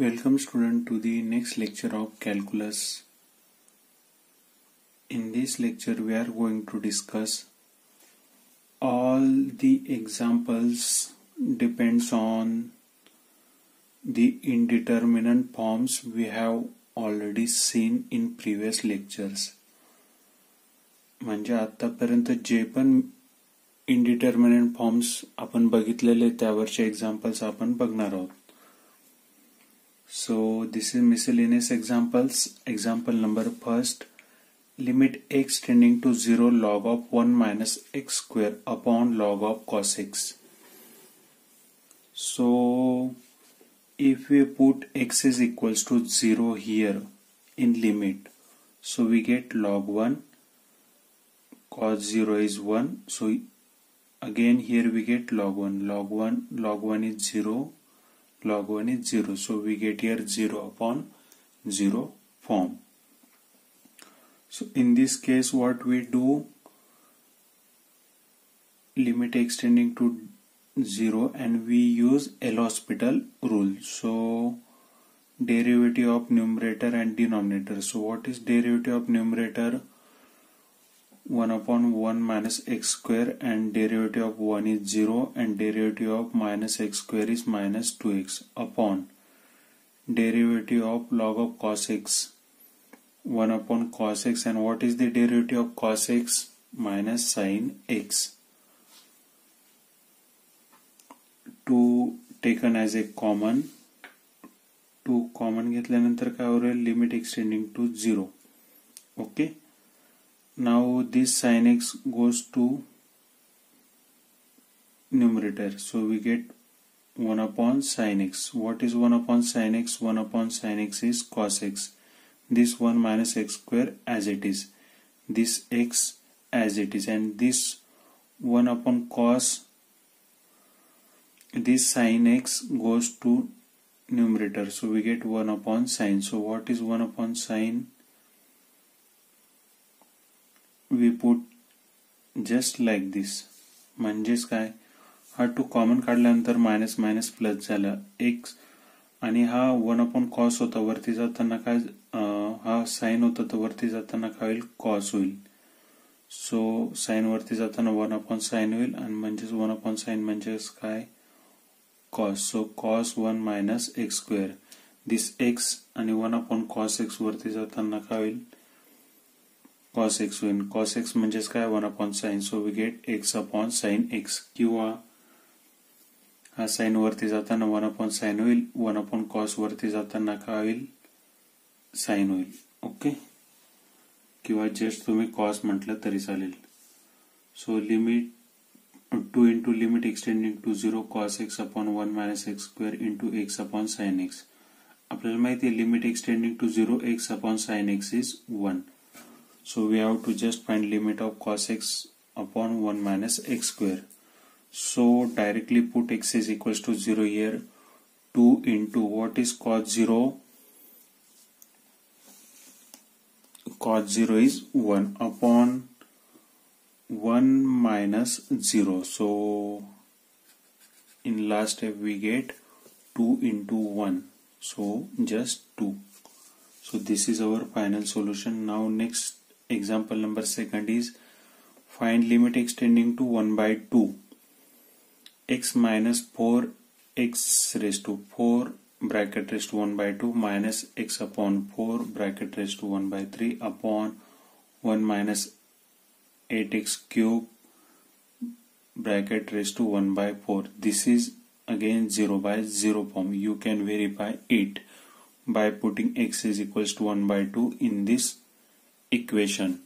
Welcome student to the next lecture of calculus. In this lecture we are going to discuss all the examples depends on the indeterminate forms we have already seen in previous lectures. म्हणजे आतापर्यंत जे पण indeterminate forms आपण बघितलेले त्यावरचे examples आपण बघणार आहोत. So this is miscellaneous examples. Example number first, limit x tending to 0 log of 1 minus x square upon log of cos x. So if we put x is equals to 0 here in limit, so we get log 1, cos 0 is 1, so again here we get log 1, log 1 is 0, log 1 is 0, so we get here 0 upon 0 form. So in this case what we do, limit x tending to 0 and we use L'Hospital rule. So derivative of numerator and denominator. So what is derivative of numerator? 1 upon 1 minus x square, and derivative of 1 is 0 and derivative of minus x square is minus 2x upon derivative of log of cos x, 1 upon cos x, and what is the derivative of cos x? Minus sin x. 2 taken as a common, 2 common घेतल्यानंतर काय होईल? Limit x tending to 0. Okay. Now this sin x goes to numerator, so we get 1 upon sin x. What is 1 upon sin x? 1 upon sin x is cos x. This 1 minus x square as it is, this x as it is, and this 1 upon cos, this sin x goes to numerator, so we get 1 upon sin. So what is 1 upon sin? We put just like this. म्हणजेच काय, हा 2 common काढल्यानंतर minus minus plus झाला x, आणि हा 1 upon cos होता वरती जाताना काय, हा साइन होता तर वरती जाताना काय होईल? कॉस होईल. सो साइन वरती जाताना 1 अपॉन साइन होईल, आणि म्हणजेच 1 अपॉन साइन म्हणजेच काय? Cos. So cos 1 minus x square, this x, आणि 1 अपॉन कॉस एक्स वरती जाताना काय होईल? cos x होईल. cos x म्हणजेच काय? 1 upon sin. So we get x upon sin x. किंवा हा sin वरती जाताना 1 upon sin होईल, 1 upon cos वरती जाताना काय होईल? sin होईल. ओके. किंवा जस्ट तुम्ही cos म्हटलं तरी चालेल. So limit 2 into limit extending to 0 cos x upon 1 minus x square into x upon sin x. आपल्याला माहिती आहे limit x tending to 0 x upon sin x is 1. So we have to just find limit of cos x upon 1 minus x square. So directly put x is equals to 0 here. 2 into what is cos 0? Cos 0 is 1 upon 1 minus 0. So in last step we get 2 into 1. So just 2. So this is our final solution. Now next example number second is, find limit extending to 1 by 2 x minus 4 x raised to 4 bracket raised to 1 by 2 minus x upon 4 bracket raised to 1 by 3 upon 1 minus 8x cube bracket raised to 1 by 4. This is again 0 by 0 form. You can verify it by putting x is equals to 1 by 2 in this equation.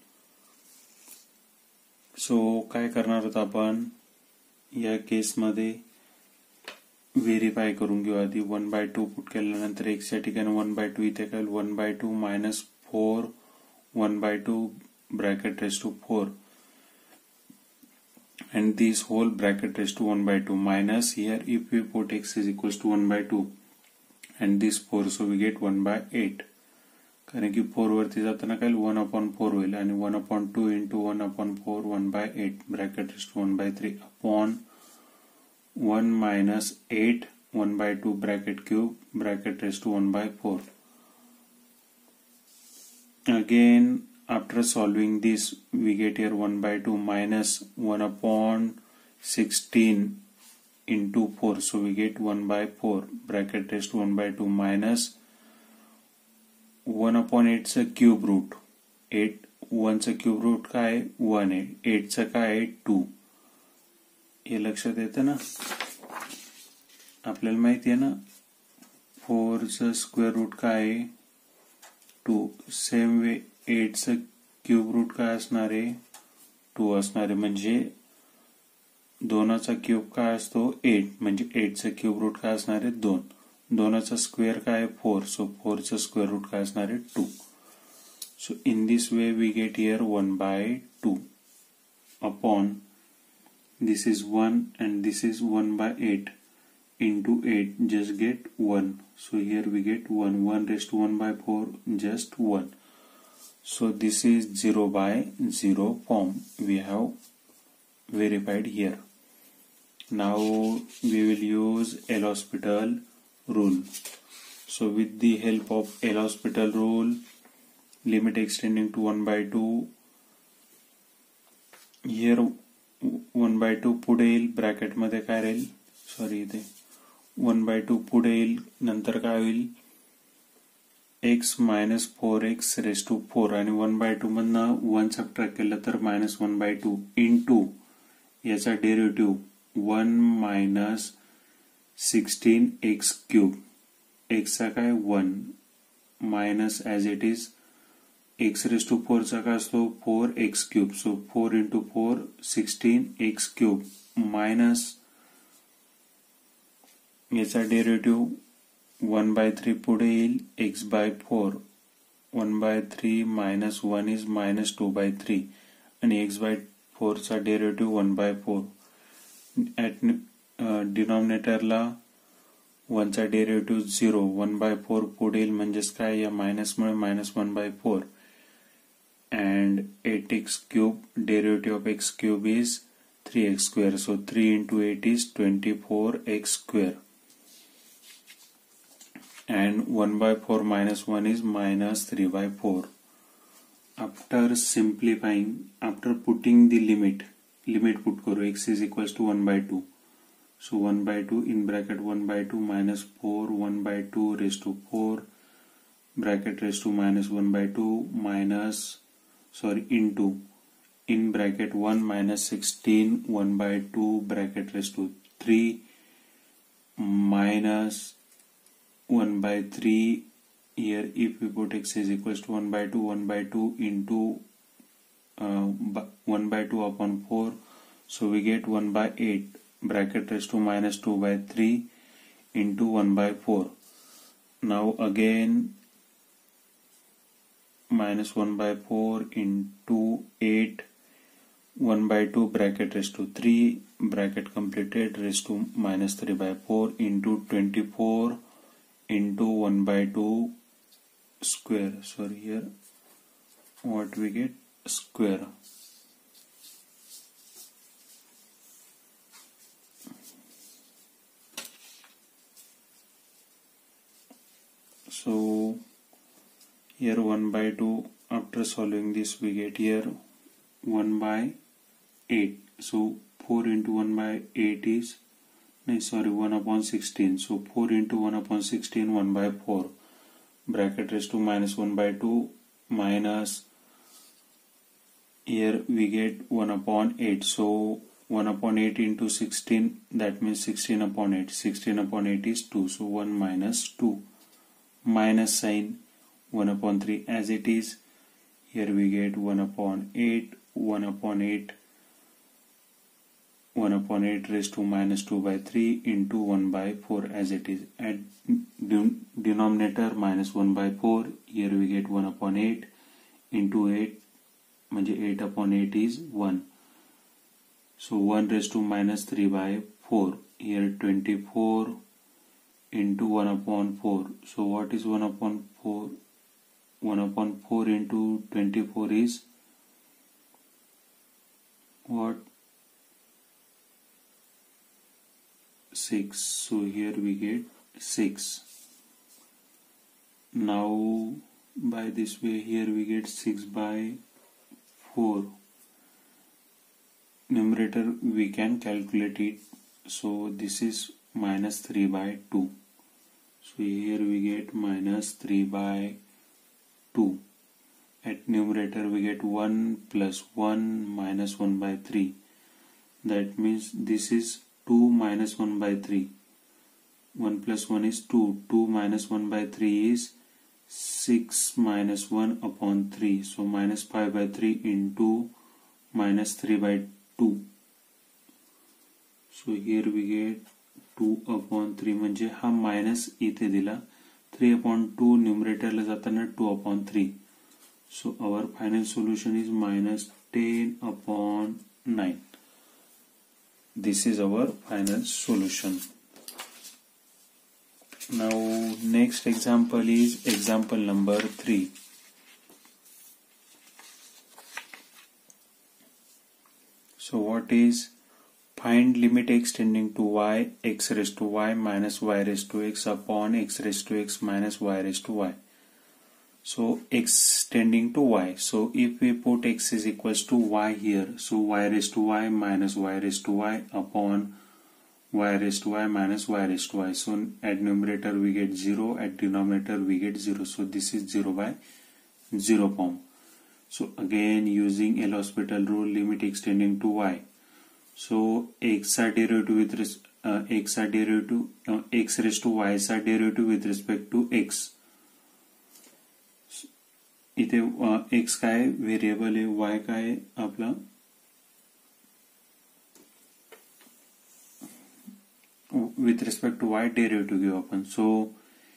So काय करणार आहोत आपण या केसमध्ये, verify करून घेऊ आधी. 1 by 2 put केल्यानंतर x च्या ठिकाणी 1 by 2 इथे काय? 1 by 2 minus 4 1 by 2 bracket raised to 4 and this whole bracket raised to 1 by 2 minus here if we put x is equals to 1 by 2 and this 4, so we get 1 by 8. कारण की 4 वरती जाताना काय? 1 upon 4 होईल, आणि 1 upon 2 into 1 upon 4 1 by 8 bracket is 1 by 3 upon 1 minus 8 1 by 2 bracket cube bracket raised to 1 by 4. Again, after solving this, we get here 1 by 2 minus 1 upon 16 into 4. So we get 1 by 4 bracket raised to 1 by 2 minus 1 upon 8 चा cube root. 8 1 चा cube root काय आहे 1 आहे. 8 चा काय आहे 2. हे लक्षात येतं ना. आपल्याला माहिती आहे ना 4 चा स्क्वेअर रूट काय आहे 2. सेम वे 8 चा क्यूब रूट काय असणार आहे 2 असणार आहे. म्हणजे 2 चा क्यूब काय असतो 8. म्हणजे 8 चा क्यूब रूट काय असणार आहे 2. 2 चा स्क्वेअर काय आहे 4. सो 4 चा स्क्वेअर रूट काय असणार आहे 2. So in this way we get here 1 by 2 upon this is 1 and this is 1 by 8 into 8 just get 1. So here we get 1 raised to 1 by 4 just 1. So this is 0 by 0 form we have verified here. Now we will use L'Hospital rule. So with the help of L'Hospital rule, limit extending to 1 by 2, here 1 by 2 पुढे येईल bracket मध्ये काय राहील sorry इथे 1 by 2 पुढे येईल नंतर काय होईल x minus 4x raised to 4 आणि 1 by 2 मधनं 1 सबट्रॅक्ट केलं तर minus 1 by 2 into याचा derivative 1 minus 16x cube. x चा काय 1 minus as it is x raised to 4 चा काय असतो 4x cube. So 4 into 4 16x cube minus याचा डेरिव्हेटिव्ह 1 by 3 पुढे येईल x by 4. 1 by 3 minus 1 is minus 2 by 3 आणि x by 4 चा डेरिव्हेटिव्ह 1 by 4. ऍट डिनॉमिनेटरला 1 चा डेरिव्हेटिव्ह 0. 1 by 4 पुढे येईल म्हणजेच काय या मायनसमुळे minus 1 by 4 and 8x cube derivative of x cube is 3x square. So 3 into 8 is 24x square and 1 by 4 minus 1 is minus 3 by 4. After simplifying, after putting the limit put करो x is equals to 1 by 2. So 1 by 2 in bracket 1 by 2 minus 4 1 by 2 raised to 4 bracket raised to minus 1 by 2 minus into in bracket 1 minus 16 1 by 2 bracket raised to 3 minus 1 by 3. Here if we put x is equals to 1 by 2 into 1 by 2 upon 4. So we get 1 by 8 bracket raised to minus 2 by 3 into 1 by 4. Now again minus 1 by 4 into 8 1 by 2 bracket raised to 3 bracket completed raised to minus 3 by 4 into 24 into 1 by 2 square. Sorry, here what we get square. So here 1 by 2 after solving this we get here 1 by 8. So 4 into 1 by 8 is 1 upon 16. So 4 into 1 upon 16 1 by 4 bracket raised to minus 1 by 2 minus here we get 1 upon 8. So 1 upon 8 into 16 that means 16 upon 8. 16 upon 8 is 2. So 1 minus 2 minus sign 1 upon 3 as it is. Here we get 1 upon 8 1 upon 8 1 upon 8 raised to minus 2 by 3 into 1 by 4 as it is. At denominator minus 1 by 4. Here we get 1 upon 8 into 8 म्हणजे 8 upon 8 is 1. So 1 raised to minus 3 by 4. Here 24 into 1 upon 4. So what is 1 upon 4? 1 upon 4 into 24 is what? 6. So here we get 6. Now by this way here we get 6 by 4. Numerator we can calculate it. So this is minus 3 by 2. So here we get minus 3 by 2. At numerator we get 1 plus 1 minus 1 by 3. That means this is 2 minus 1 by 3. 1 plus 1 is 2. 2 minus 1 by 3 is 6 minus 1 upon 3. So minus 5 by 3 into minus 3 by 2. So here we get 2 upon 3 म्हणजे हा minus इथे दिला. 3 upon 2 न्यूमरेटरला जाताना 2 upon 3. So our final solution is minus 10 upon 9. This is our final solution. Now next example is example number 3. So what is find limit x tending to y, x raised to y minus y raised to x upon x raised to x minus y raised to y. So x tending to y. So if we put x is equals to y here, so y raised to y minus y raised to y upon y raised to y minus y raised to y. So at numerator we get 0, at denominator we get 0. So this is 0 by 0 form. So again using L'Hospital rule, limit x tending to y. So x are derivative with x raised to y are derivative with respect to x. इथे x काय variable आहे, y काय आपला with respect to y derivative घेऊ आपण. So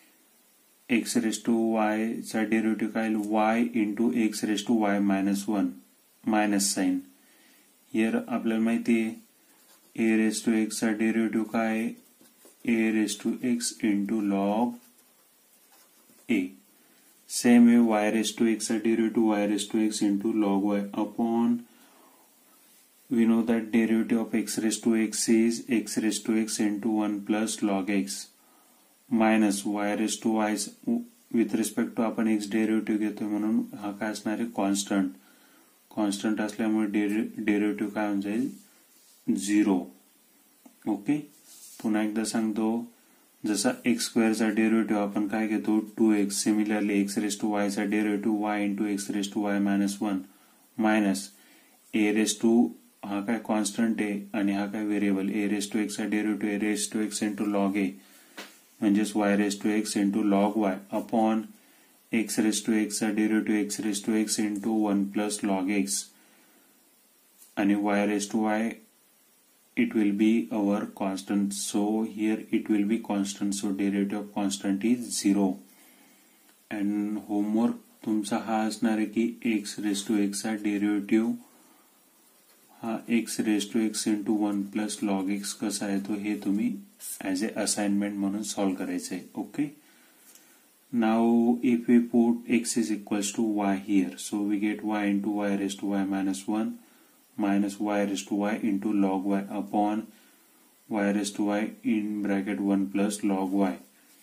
x raised to y चा derivative काय y into x raised to y minus 1 minus sine. Here आपल्याला माहिती आहे a raised to x चा डेरिव्हेटिव्ह काय a raised to x into log a. Same way y raised to x चा derivative y raised to x into log y upon, we know that derivative of x raised to x is x raised to x into 1 plus log x minus y raised to y with respect to आपण x derivative घेतोय म्हणून हा काय असणार आहे constant. Constant असल्यामुळे derivative काय होऊन जाईल 0. ओके, पुन्हा एकदा सांगतो, जसा x स्क्वेअरचा डेरिव्हेटिव्ह आपण काय घेतो 2x. Similarly x raise to y चा derivative y into x raise to y minus 1 minus a raise to हा काय कॉन्स्टंट आहे आणि हा काय variable a raise to x चा derivative a raise to x into log a म्हणजेच y raise to x into log y upon x raise to x चा derivative x raise to x into 1 plus log x आणि y raise to y it will be our constant. So here it will be constant. So derivative of constant is 0. And homework तुमचा हा असणार आहे की x raise to x चा derivative हा x raise to x into 1 plus log x कसा आहे तो हे तुम्ही ऍज ए असाइनमेंट म्हणून सॉल्व्ह करायचं आहे. Okay, now if we put x is equals to y here, so we get y into y raise to y minus 1 minus y raised to y into log y upon y raised to y in bracket 1 plus log y.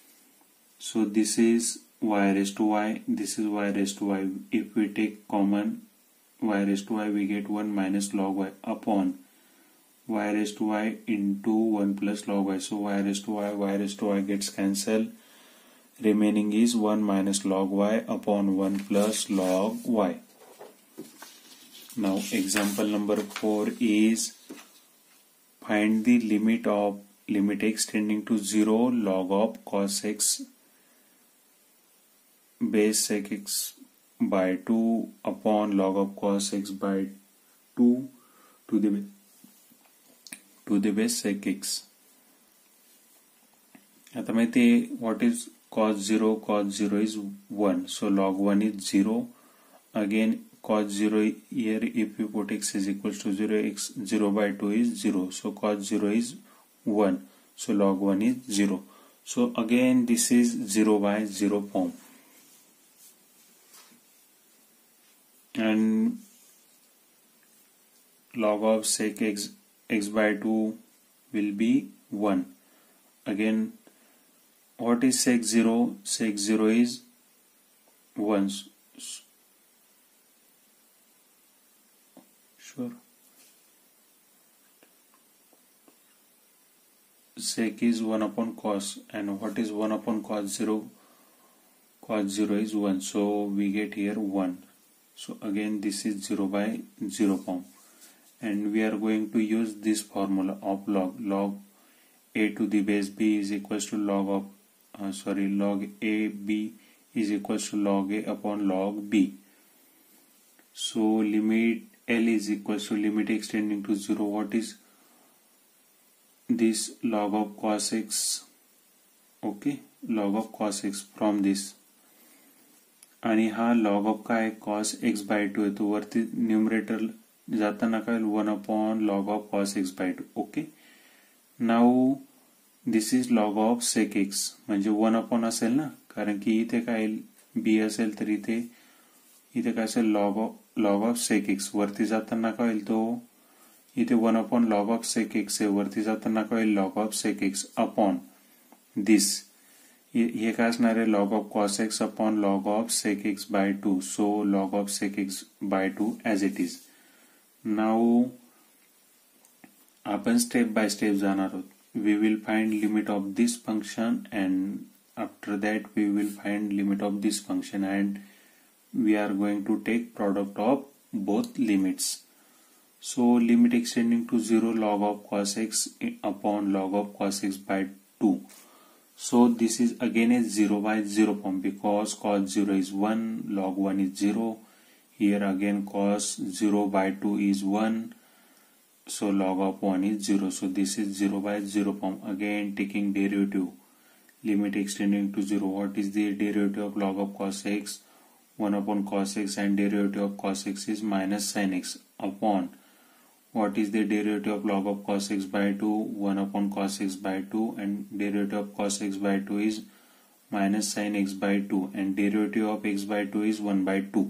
So this is y raised to y, this is y raised to y. If we take common y raised to y, we get 1 minus log y upon y raised to y into 1 plus log y. So y raised to y gets cancelled. Remaining is 1 minus log y upon 1 plus log y. Now example number 4 is find the limit x tending to 0 log of cos x base sec x by 2 upon log of cos x by 2 to the base sec x. आता माहिती what is cos 0? Cos 0 is 1, so log 1 is 0. Again cos 0 here, if we put x is equals to 0, x 0 by 2 is 0, so cos 0 is 1, so log 1 is 0. So again this is 0 by 0 form, and log of sec x by 2 will be 1. again, what is sec 0? Sec 0 is 1. Sure. Sec is 1 upon cos, and what is 1 upon cos 0? Cos 0 is 1, so we get here 1. So again this is 0 by 0 form, and we are going to use this formula of log a to the base b is equals to log a b is equals to log a upon log b. So limit L is equals to limit extending to 0. What is this? Log of cos x. Okay, log of cos x from this, आणि हा log of काय cos x by 2 आहे, तो वरती numerator जाताना काय 1 upon log of cos x by 2. Okay, now this is log of sec x, म्हणजे 1 upon असेल ना, कारण की इथे काय b असेल तर इथे काय असेल log of sec x. वरती जाताना काय होईल, तो इथे 1 upon log of sec x आहे, वरती जाताना काय होईल log of sec x upon this. हे काय असणार आहे log of cos x upon log of sec x by 2. So log of sec x by 2 as it is. Now आपण स्टेप बाय स्टेप जाणार आहोत. We will find limit of this function, and after that we will find limit of this function, and we are going to take product of both limits. So limit extending to 0 log of cos x upon log of cos x by 2. So this is again a 0 by 0 form, because cos 0 is 1, log 1 is 0. Here again cos 0 by 2 is 1, so log of 1 is 0. So this is 0 by 0 form. Again taking derivative, limit extending to 0. What is the derivative of log of cos x? 1 upon cos x, and derivative of cos x is minus sin x upon, what is the derivative of log of cos x by 2? 1 upon cos x by 2, and derivative of cos x by 2 is minus sin x by 2, and derivative of x by 2 is 1 by 2.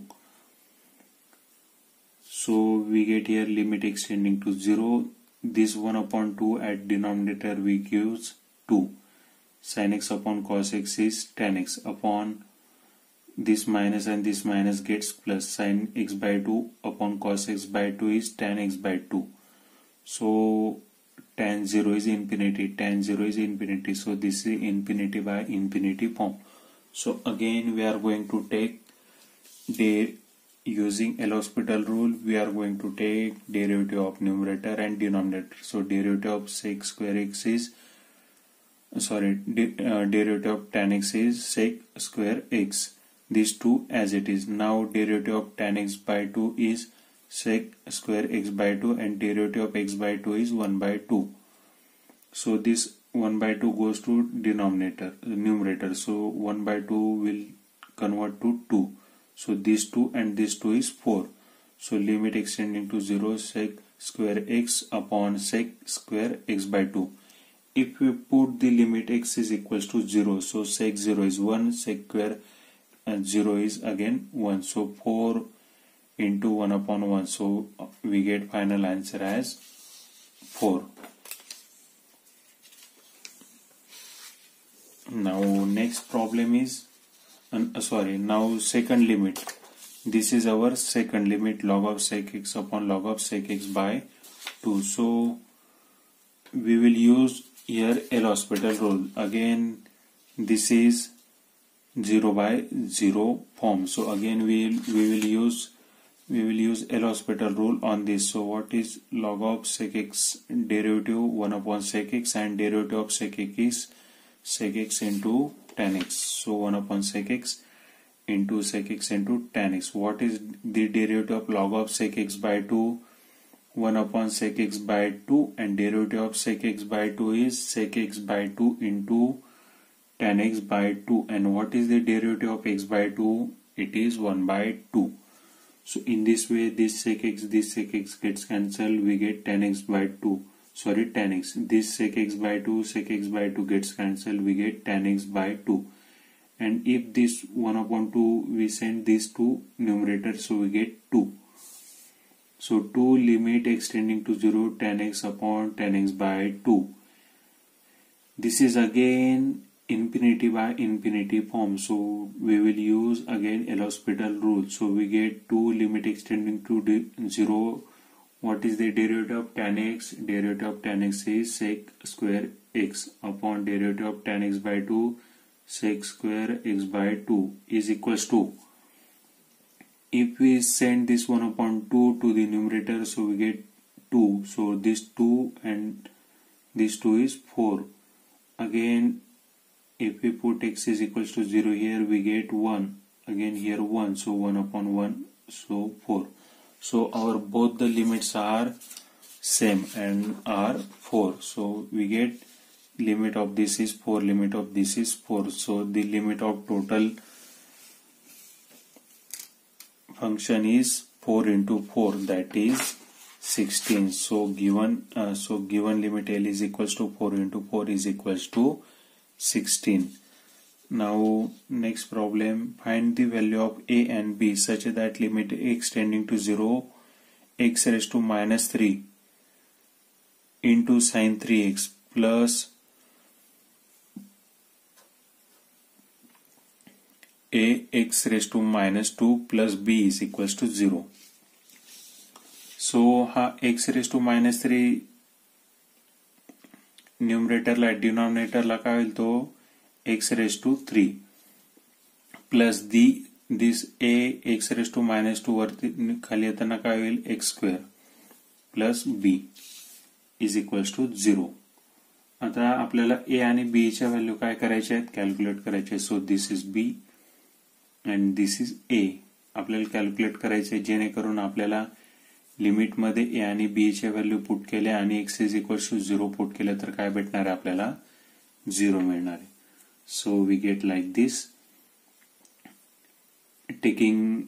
So we get here limit extending to 0. This 1 upon 2 at denominator we use 2. Sin x upon cos x is tan x upon this minus, and this minus gets plus. Sin x by 2 upon cos x by 2 is tan x by 2. So tan 0 is infinity, tan 0 is infinity. So this is infinity by infinity form. So again we are going to take using L'Hospital rule, we are going to take derivative of numerator and denominator. So derivative of sec square x is derivative of tan x is sec square x. These two as it is. Now derivative of tan x by 2 is sec square x by 2, and derivative of x by 2 is 1 by 2. So this 1 by 2 goes to numerator. So 1 by 2 will convert to 2. So this 2 and this 2 is 4. So limit extending to 0 sec square x upon sec square x by 2. If we put the limit x is equals to 0, so sec 0 is 1, sec square 0 is again 1. So 4 into 1 upon 1. So we get final answer as 4. Now next problem is now second limit. This is our second limit, log of sec x upon log of sec x by 2. So we will use here L'Hospital rule. Again this is 0 by 0 form. So again we will use L'Hospital rule on this. So what is log of sec x? Derivative 1 upon sec x, and derivative of sec x is sec x into tan x. So 1 upon sec x into sec x into tan x. What is the derivative of log of sec x by 2? 1 upon sec x by 2, and derivative of sec x by 2 is sec x by 2 into tan x by 2. And what is the derivative of x by 2? It is 1 by 2. So in this way this sec x gets cancelled, we get tan x by 2. Tan x. This sec x by 2 gets cancelled, we get tan x by 2. And if this 1 upon 2 we send this to numerator, so we get 2. So 2 limit extending to 0 tan x upon tan x by 2. This is again infinity by infinity form, so we will use again L'Hospital rule. So we get 2 limit extending to 0. What is the derivative of tan x? Derivative of tan x is sec square x upon derivative of tan x by 2 sec square x by 2 is equals to, if we send this 1 upon 2 to the numerator, so we get 2. So this 2 and this 2 is 4. Again, if we put x is equals to 0 here, we get 1. Again here 1, so 1 upon 1, so 4. So our both the limits are same and are 4. So we get limit of this is 4, limit of this is 4. So the limit of total function is 4 into 4, that is 16. So given limit L is equals to 4 into 4 is equals to 16. Now next problem, find the value of a and b such that limit x tending to 0 x raised to minus 3 into sin 3x plus a x raised to minus 2 plus b is equals to 0. So हा x raised to minus 3 न्यूमरेटरला डिनॉमिनेटरला काय होईल तो x raised to 3 plus this a x raised to minus 2 वरती खाली येताना काय होईल x square plus b is equals to 0. आता आपल्याला a आणि b च्या व्हॅल्यू काय करायचे आहेत, कॅल्क्युलेट करायचे. So this is b and this is a. आपल्याला कॅल्क्युलेट करायचे जेणेकरून आपल्याला लिमिट मध्ये a आणि b च्या व्हॅल्यू पुट केल्या आणि x is equals to 0 put केलं तर काय भेटणार आहे आपल्याला, 0 मिळणार आहे. So we get like this. Taking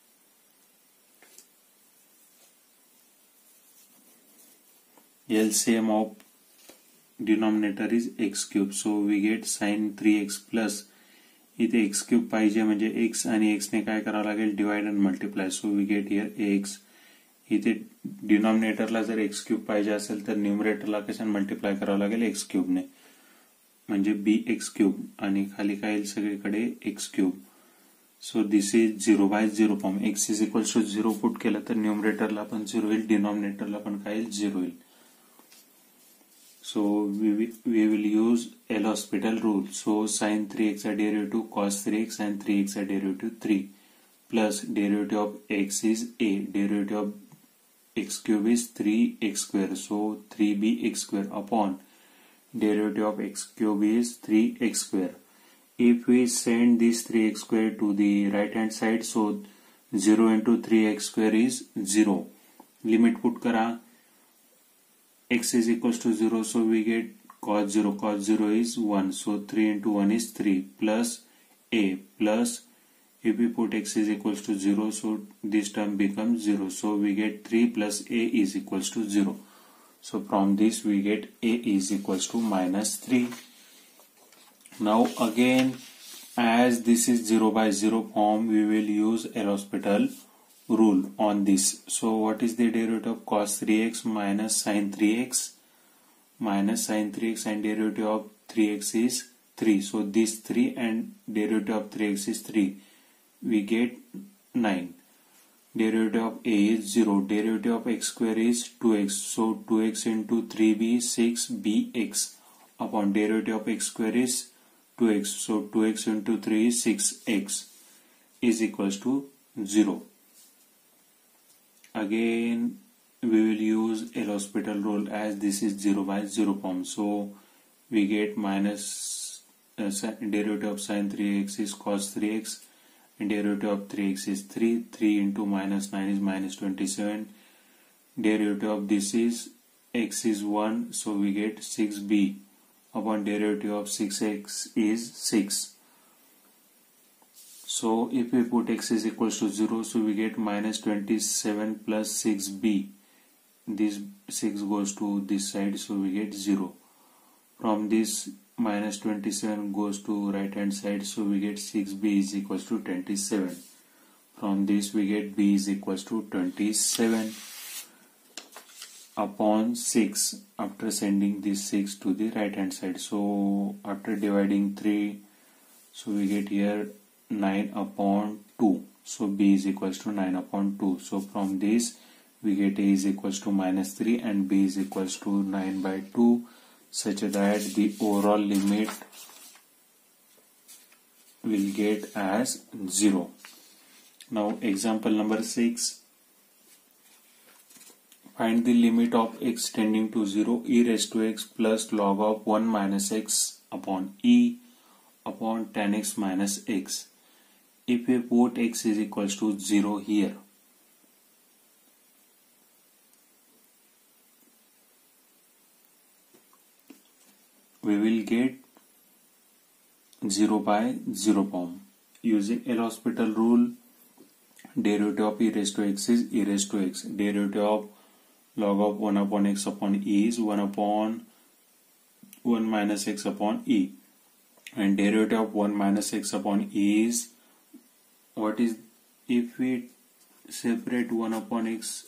LCM of denominator is x cube. So we get sin 3x plus इथे x cube पाहिजे म्हणजे x आणि x ने काय करावं लागेल, divide and multiply. So we get here ax. इथे डिनॉमिनेटरला जर x क्यूब पाहिजे असेल तर न्यूमरेटरला कशाने मल्टिप्लाय करावं लागेल, x क्यूब ने, म्हणजे bx क्यूब आणि खाली काय येईल सगळीकडे x cube. So this is 0 by 0 form. x is equal to 0 put केलं तर न्यूमरेटरला पण 0 येईल, डिनॉमिनेटरला पण काय येईल, 0 येईल. So we will use L'Hospital rule. So sin 3x a derivative, cos 3x and 3x a derivative 3 plus derivative of x is a, derivative of x cube is 3x square. So 3bx square upon derivative of x cube is 3x square. If we send this 3x square to the right hand side, so 0 into 3x square is 0. Limit put करा, x is equals to 0, so we get cos 0. Cos 0 is 1, so 3 into 1 is 3 plus a plus, if we put x is equals to 0, so this term becomes 0. So we get 3 plus a is equals to 0. So from this we get a is equals to minus 3. Now again, as this is 0 by 0 form, we will use L'Hospital rule on this. So what is the derivative of cos 3x minus sin 3x and derivative of 3x is 3. So this 3 and derivative of 3x is 3. We get 9. Derivative of a is 0. Derivative of x square is 2x. So 2x into 3b is 6bx upon derivative of x square is 2x. So 2x into 3 is 6x is equals to 0. Again we will use L'Hospital rule as this is 0 by 0 form. So we get minus derivative of sin 3x is cos 3x and derivative of 3x is 3. 3 into minus 9 is minus 27. Derivative of this is x is 1, so we get 6b upon derivative of 6x is 6. So if we put x is equals to 0, so we get minus 27 plus 6b. This 6 goes to this side, so we get 0. From this minus 27 goes to right hand side, so we get 6b is equals to 27. From this we get b is equals to 27. upon 6 after sending this 6 to the right hand side. So after dividing 3, so we get here 9 upon 2. So b is equals to 9 upon 2. So from this we get a is equals to minus 3 and b is equals to 9 by 2, such that the overall limit will get as 0. Now example number 6. Find the limit of x tending to 0 e raised to x plus log of 1 minus x upon e upon tan x minus x. If we put x is equals to 0 here, we will get 0 by 0 form. Using L'Hospital rule, derivative of e raised to x is e raised to x. Derivative of log of 1 upon x upon e is 1 upon 1 minus x upon e. And derivative of 1 minus x upon e is, what is, if we separate 1 upon x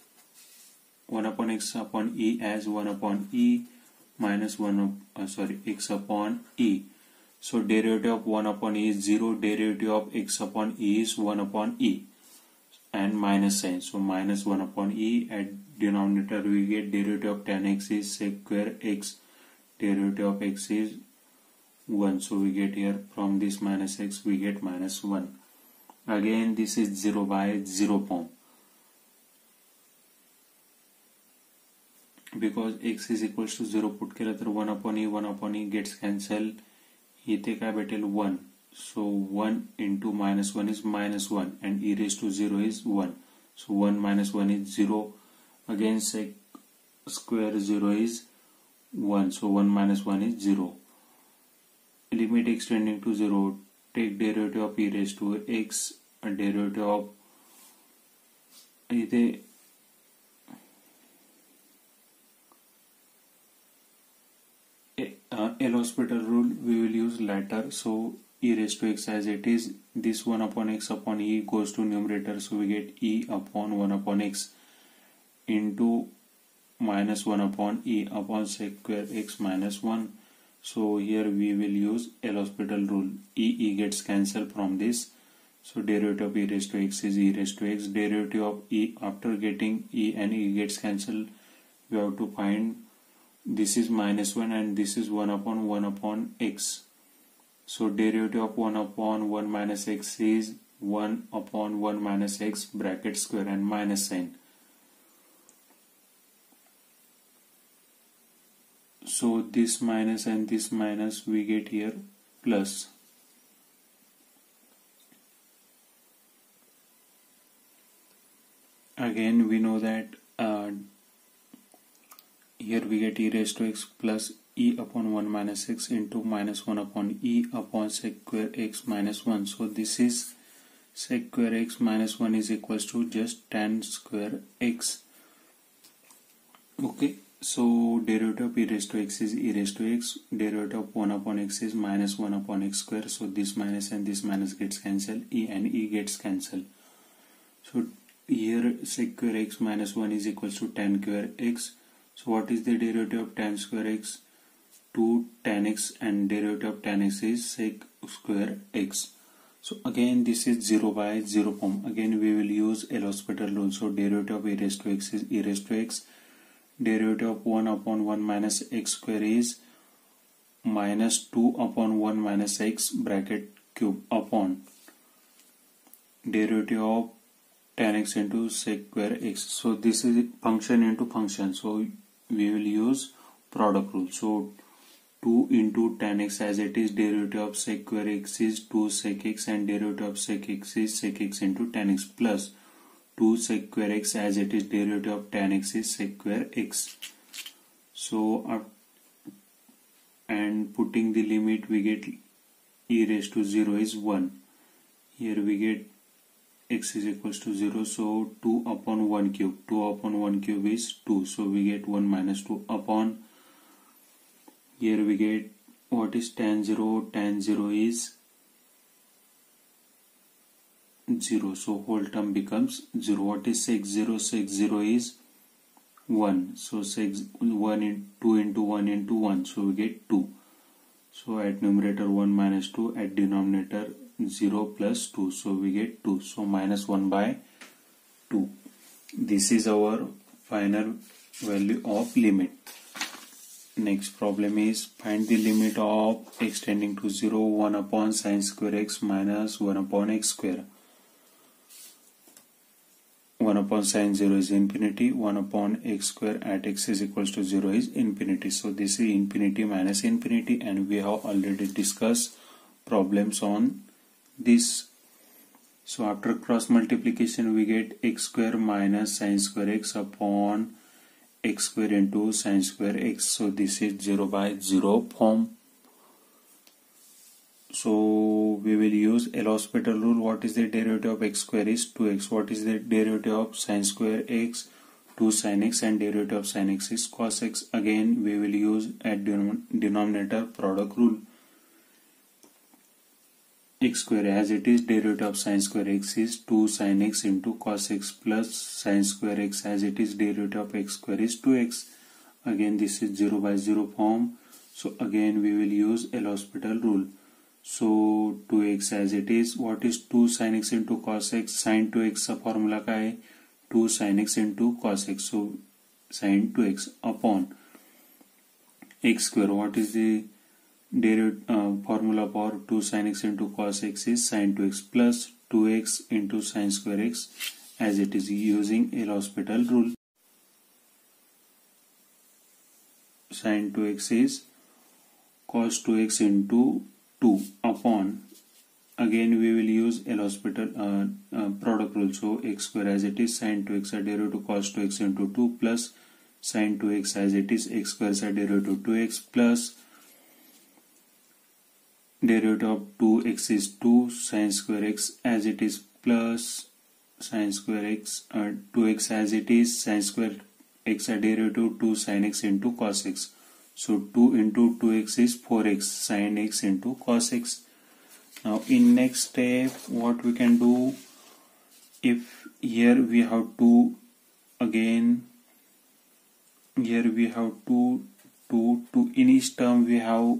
upon e as 1 upon e minus 1 x upon e. So derivative of 1 upon e is 0, derivative of x upon e is 1 upon e, and minus sign. So minus 1 upon e, at denominator we get derivative of tan x is sec square x, derivative of x is 1. So we get here from this minus x we get minus 1. Again this is 0 by 0 form. Because x is equals to 0 put केलं तर 1 upon e gets cancelled. इथे काय भेटेल 1. So 1 into minus 1 is minus 1 and e raised to 0 is 1. So 1 minus 1 is 0. Again sec square 0 is 1. So 1 minus 1 is 0. Limit x tending to 0. Take derivative of e raised to x and derivative of इथे L'Hospital rule we will use latter. So e raised to x as it is, this 1 upon x upon e goes to numerator, so we get e upon 1 upon x into minus 1 upon e upon sec square x minus 1. So here we will use L'Hospital rule. E gets cancelled from this. So derivative of e raised to x is e raised to x. Derivative of e, after getting e and e gets cancelled, we have to find, this is minus 1 and this is 1 upon x. So derivative of 1 upon 1 minus x is 1 upon 1 minus x bracket square and minus sign. So this minus and this minus we get here plus. Again we know that here we get e raised to x plus e upon 1 minus x into minus 1 upon e upon sec square x minus 1. So this is sec square x minus 1 is equals to just tan square x. Okay, so derivative of e raised to x is e raised to x. Derivative of 1 upon x is minus 1 upon x square. So this minus and this minus gets cancelled. E and e gets cancelled. So here sec square x minus 1 is equals to tan square x. So what is the derivative of tan square x? 2 tan x, and derivative of tan x is sec square x. So again this is 0 by 0 form. Again we will use L'Hospital rule. So derivative of e raised to x is e raised to x. Derivative of 1 upon 1 minus x square is minus 2 upon 1 minus x bracket cube upon derivative of tan x into sec square x. So this is function into function. So we will use product rule. So 2 into tan x as it is, derivative of sec square x is 2 sec x and derivative of sec x is sec x into tan x plus 2 sec square x as it is, derivative of tan x is sec square x. So and putting the limit we get e raised to 0 is 1. Here we get x is equals to 0. So 2 upon 1 cube. 2 upon 1 cube is 2. So we get 1 minus 2 upon, here we get, what is tan 0? Tan 0 is 0. So whole term becomes 0. What is sec 0? Sec 0 is 1. So 6, 1 in 2 into 1 into 1. So we get 2. So at numerator 1 minus 2, at denominator 0 plus 2. So we get 2. So minus 1 by 2. This is our final value of limit. Next problem is find the limit of x tending to 0, 1 upon sine square x minus 1 upon x square. 1 upon sine 0 is infinity, 1 upon x square at x is equals to 0 is infinity. So this is infinity minus infinity, and we have already discussed problems on this. So after cross multiplication we get x square minus sine square x upon x square into sine square x. So this is 0 by 0 form. So we will use L'Hospital rule. What is the derivative of x square is 2x. What is the derivative of sine square x? 2 sin x, and derivative of sin x is cos x. Again we will use at denominator product rule. X square as it is, derivative of sine square x is 2 sin x into cos x plus sine square x as it is, derivative of x square is 2x. Again this is 0 by 0 form. So again we will use L'Hospital rule. So 2x as it is, what is 2 sin x into cos x? Sin 2x का formula क्या है? 2 sin x into cos x. So sin 2x upon x square. What is the formula for 2 sin x into cos x is sin 2x plus 2x into sin square x as it is, using L'Hospital rule. Sin 2x is cos 2x into 2 upon, again we will use L'Hospital product rule. So x square as it is, sin 2x a derivative cos 2x into 2 plus sin 2x as it is, x square a derivative 2x plus derivative of 2x is 2 sin square x as it is plus sin square x 2x as it is, sin square x a derivative 2 sin x into cos x. So 2 into 2x is 4x sin x into cos x. Now in next step what we can do, if here we have to, again here we have to in each term we have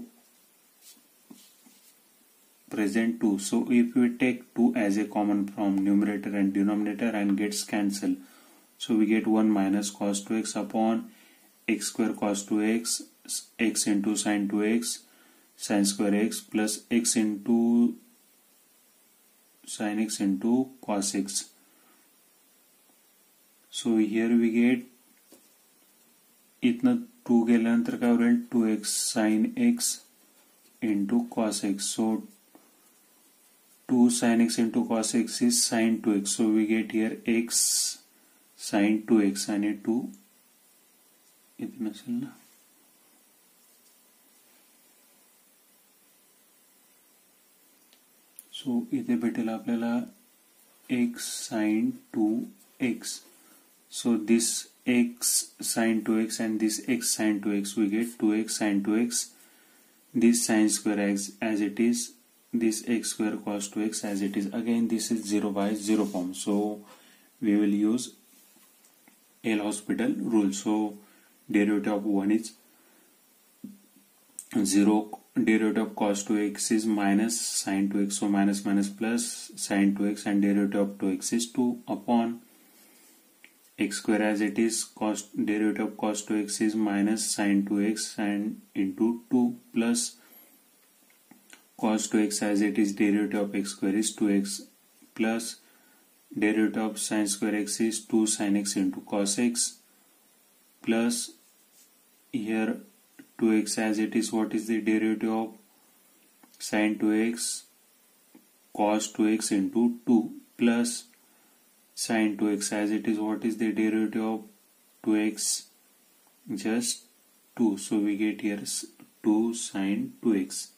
present 2. So if we take 2 as a common from numerator and denominator and gets cancelled, so we get 1 minus cos 2x upon x square cos 2x, x into sin 2x sin square x plus x into sin x into cos x. So here we get इतना 2 गेल्यानंतर काय होईल 2x sin x into cos x. So 2 sin x into cos x is sin 2x. So we get here x sin 2x आणि 2 इथे नसेल ना. So इथे भेटेल आपल्याला x sin 2x. So this x sin 2x and this x sin 2x, we get 2x sin 2x. This sin square x as it is, this x square cos 2x as it is. Again this is 0 by 0 form. So we will use L'Hospital rule. So derivative of 1 is 0, derivative of cos 2x is minus sin 2x. So minus minus plus sin 2x, and derivative of 2x is 2 upon x square as it is, derivative of cos 2x is minus sin 2x and into 2 plus cos 2x as it is, derivative of x square is 2x plus derivative of sin square x is 2 sin x into cos x plus here 2x as it is, what is the derivative of sin 2x cos 2x into 2 plus sin 2x as it is, what is the derivative of 2x, just 2. So we get here 2 sin 2x.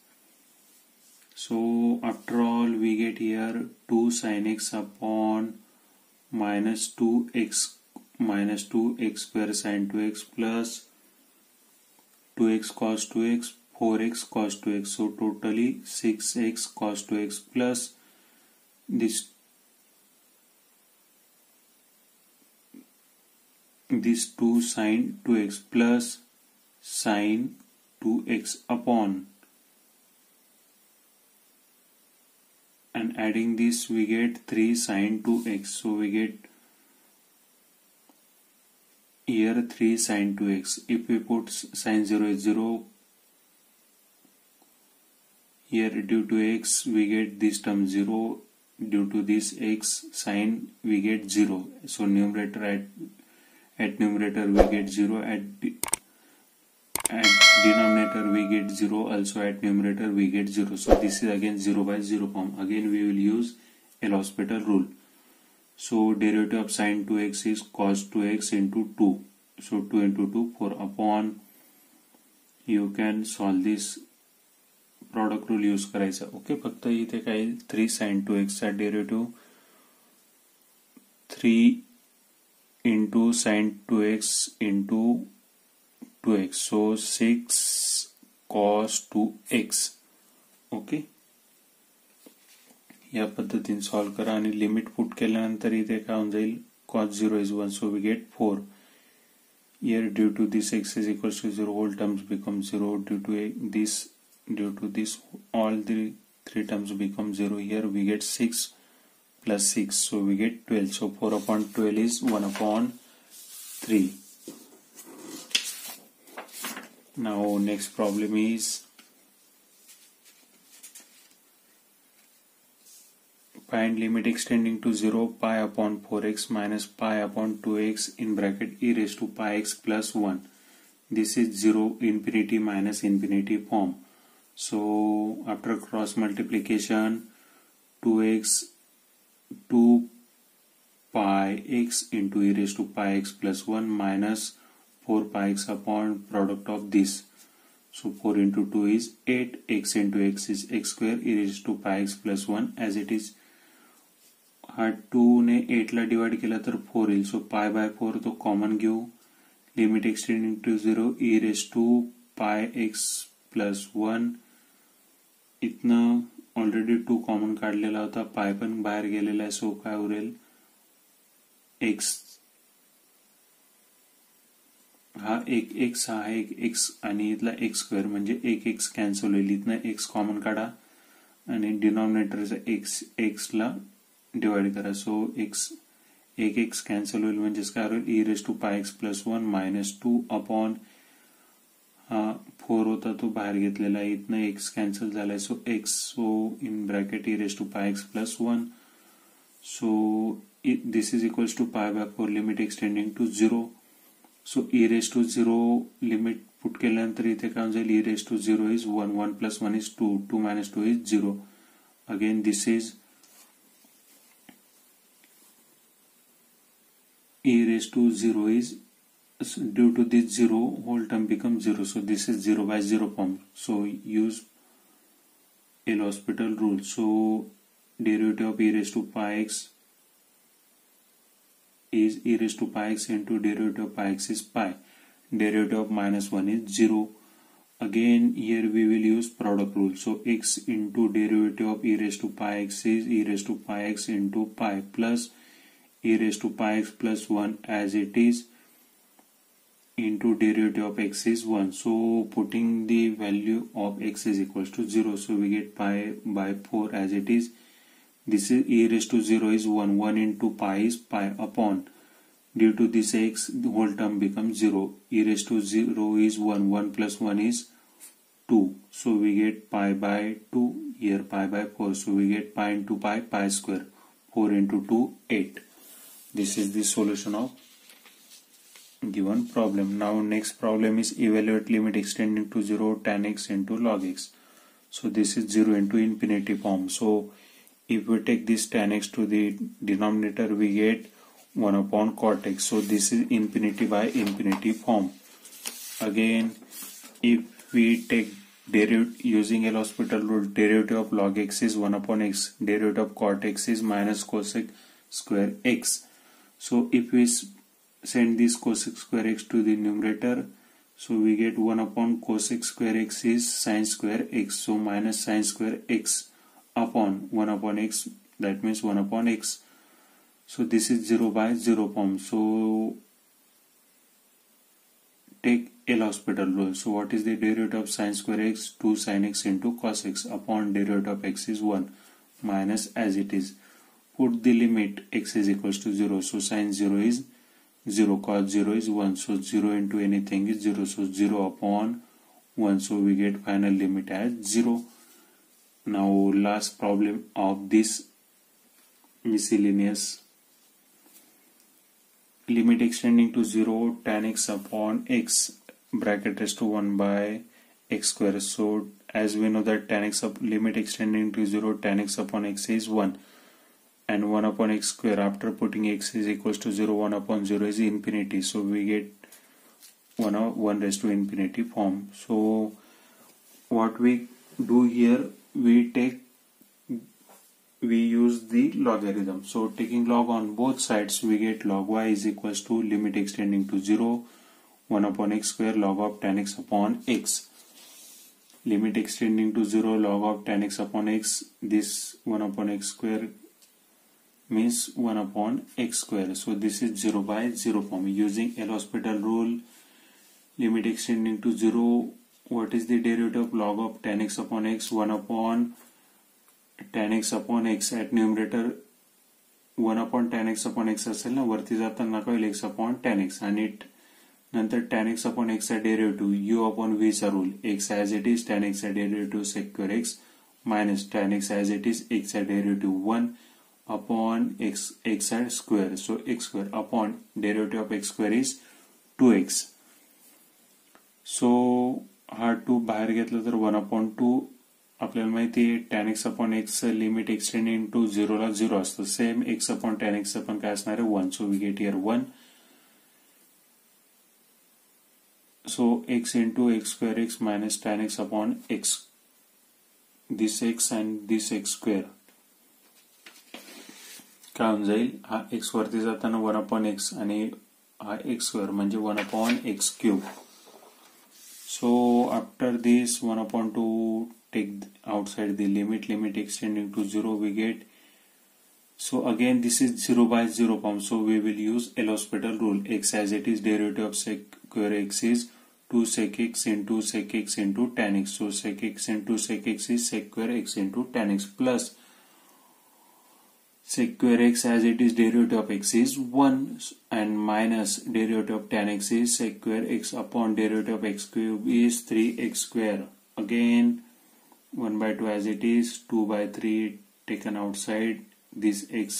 So after all we get here 2 sin x upon minus 2x square sin 2x plus 2x cos 2x, 4x cos 2x. So totally 6x cos 2x plus this this 2 sine 2x plus sine 2x upon, and adding this we get 3 sine 2x. So we get here 3 sine 2x. If we put sine 0 is 0, here due to x we get this term 0, due to this x sine we get 0. So numerator at numerator we get 0, at denominator we get 0, also at numerator we get 0. So this is again 0 by 0 form. Again we will use L'Hospital rule. So derivative of sine 2x is cos 2x into 2. So 2 into 2, 4 upon, you can solve this product rule use करायचा. Okay, फक्त इथे काय 3 sin 2x चा derivative 3 into sin 2x into 2x, so 6 cos 2x. Okay, या पद्धतीने solve करा आणि limit put केल्यानंतर इथे काय होऊन जाईल, cos 0 is 1, so we get 4. Here due to this x is equals to 0, all terms become 0. Due to this all the 3 terms become 0. Here we get 6 plus 6, so we get 12. So 4 upon 12 is 1 upon 3. Now next problem is find limit extending to 0 pi upon 4x minus pi upon 2x in bracket e raised to pi x plus 1. This is 0 infinity minus infinity form. So after cross multiplication, 2x 2 pi x into e raised to pi x plus 1 minus 4 pi x upon product of this. So 4 into 2 is 8, x into x is x square, e raised to pi x plus 1 as it is. हा 2 ने 8 ला divide केला तर 4 येईल. सो पाय by 4 तो common घेऊ. Limit x tending to 0 e raise to pi x plus 1. इथनं already 2 common काढलेला होता, पाय पण बाहेर गेलेला आहे. सो काय उरेल, एक्स हा एक एक्स, हा एक एक्स आणि इथला एक्स स्क्वेअर म्हणजे एक एक्स कॅन्सल होईल. इथनं एक्स कॉमन काढा आणि डिनॉमिनेटरचा एक्स ला डिवाइड करा. सो एक्स एक एक्स कॅन्सल होईल म्हणजेच काय होईल, e raise to pi x plus 1 minus 2 upon हा 4 होता तो बाहेर घेतलेला आहे, इथनं एक्स कॅन्सल झालाय. So x, so in bracket e raise to pi x plus 1. So this is equals to pi by 4 limit x tending to 0. So e raise to 0 limit put केल्यानंतर इथे काय जाईल, e raise to 0 is 1, 1 plus 1 is 2, 2 minus 2 is 0. Again this is e raised to 0 is, due to this 0 whole term becomes 0, so this is 0 by 0 form. So use L'Hospital rule. So derivative of e raised to pi x is e raised to pi x into derivative of pi x is pi. Derivative of minus 1 is 0. Again here we will use product rule. So x into derivative of e raised to pi x is e raised to pi x into pi plus e raised to pi x plus 1 as it is into derivative of x is 1. So putting the value of x is equals to 0, so we get pi by 4 as it is. This is e raised to 0 is 1, 1 into pi is pi upon, due to this x the whole term becomes 0. E raised to 0 is 1, 1 plus 1 is 2, so we get pi by 2, here pi by 4, so we get pi into pi, pi square, 4 into 2, 8. This is the solution of given problem. Now next problem is evaluate limit extending to 0 tan x into log x. So this is 0 into infinity form. So if we take this tan x to the denominator, we get 1 upon cot x. So this is infinity by infinity form. Again, if we take derivative using L'Hospital rule, derivative of log x is 1 upon x, derivative of cot x is minus cosec square x. So if we send this cosec square x to the numerator, so we get 1 upon cosec square x is sin square x, so minus sin square x upon 1 upon x, that means 1 upon x. So this is 0 by 0 form. So take L'Hospital rule. So what is the derivative of sine square x? 2 sin x into cos x upon derivative of x is 1 minus as it is. Put the limit x is equals to 0. So sin 0 is 0, cos 0 is 1. So 0 into anything is 0. So 0 upon 1. So we get final limit as 0. Now last problem of this miscellaneous. Limit extending to 0 tan x upon x bracket raised to 1 by x square. So as we know that tan x limit extending to 0 tan x upon x is 1 and 1 upon x square. After putting x is equals to 0, 1 upon 0 is infinity. So we get 1 raised to infinity form. So what we do here, we use the logarithm. So taking log on both sides, we get log y is equals to limit extending to 0 1 upon x square log of tan x upon x. Limit extending to 0 log of tan x upon x. This 1 upon x square means 1 upon x square. So this is 0 by 0 form. Using L'Hospital rule, limit extending to 0, what is the derivative of log of tan x upon x? 1 upon tan x upon x. At numerator 1 upon tan x upon x असेल ना, वरती जाताना काय होईल x upon tan x आणि नंतर tan x upon x चा डेरिव्हेटिव्ह u upon v चा rule. x as it is tan x चा डेरिव्हेटिव्ह sec square x minus tan x as it is x चा derivative 1 upon x square. So x square upon derivative of x square is 2x. So हा 2 बाहेर घेतला तर 1 upon 2. आपल्याला माहिती आहे tan x upon x limit x tending to 0 ला 0 असतं. Same x upon tan x पण काय असणार आहे 1. So we get here 1. सो x into x square x minus tan x upon x. This x and this x square काय होऊन जाईल, हा x वरती जाताना 1 upon x आणि हा x square म्हणजे 1 upon x cube. So after this 1 upon 2 take outside the limit extending to 0 we get. So again this is 0 by 0 form. So we will use L'Hospital rule. X as it is derivative of sec square x is 2 sec x into sec x into tan x. So sec x into sec x is sec square x into tan x plus sec square x as it is derivative of x is 1 and minus derivative of tan x is sec square x upon derivative of x cube is 3x square. Again 1 by 2 as it is, 2 by 3 taken outside. This x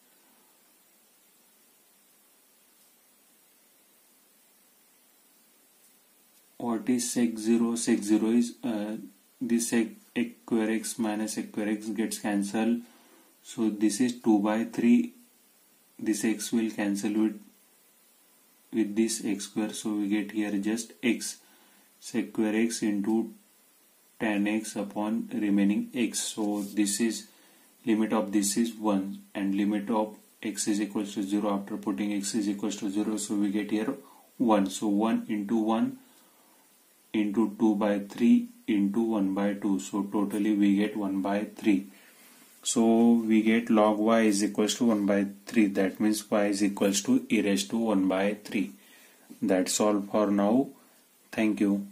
what is sec 0? Sec 0 is this sec square x minus sec square x gets cancelled. So this is 2 by 3. This x will cancel with this x square. So we get here just x sec square x into tan x upon remaining x. So this is limit of this is 1 and limit of x is equals to 0 after putting x is equals to 0. So we get here 1. So 1 into 1 into 2 by 3 into 1 by 2. So totally we get 1 by 3. So we get log y is equals to 1 by 3. That means y is equals to e raised to 1 by 3. That's all for now. Thank you.